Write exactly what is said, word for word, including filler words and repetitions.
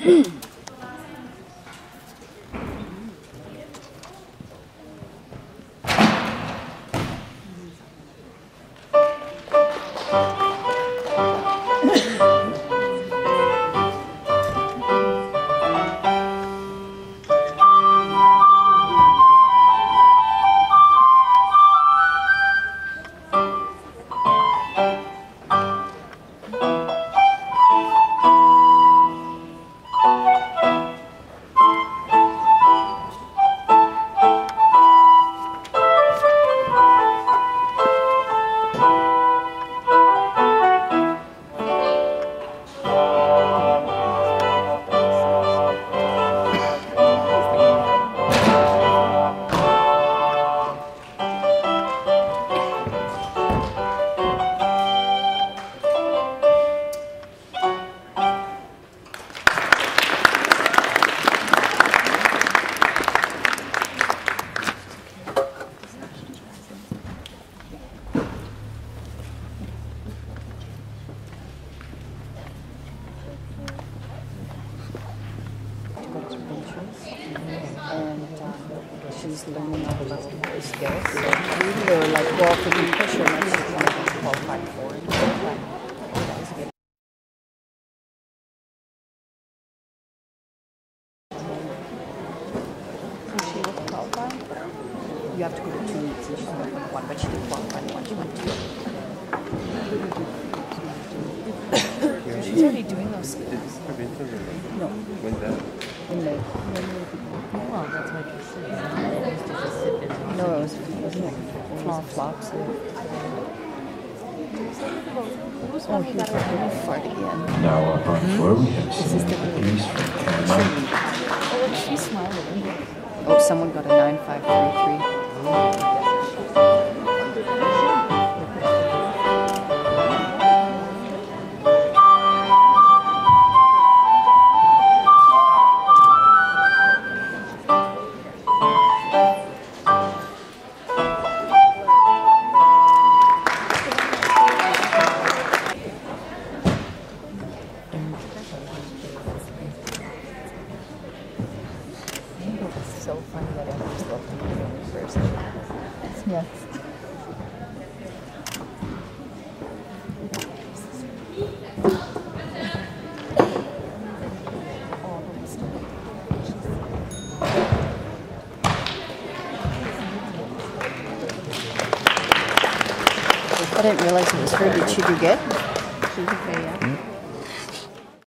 And um, she's learning all about her skills. So we were like, well, if we can push her, maybe she's going to qualify for it. That was a good. So she will qualify. You have to go to two meets and she's going to one, but she did qualify one. She went two. She's already doing those skills. No. When's that? In May. Well, that's what you said. It used to just sit there. No, it was, wasn't it? Small flops. Who's Oh, one here's that a little fart again. Now up on floor we have seen a piece from Cameron. Oh, look, she's smiling. Oh, someone got a nine five three three. It's so funny that I just love them first. It's nuts. I didn't realize it was her. Did she do good? She's okay, yeah.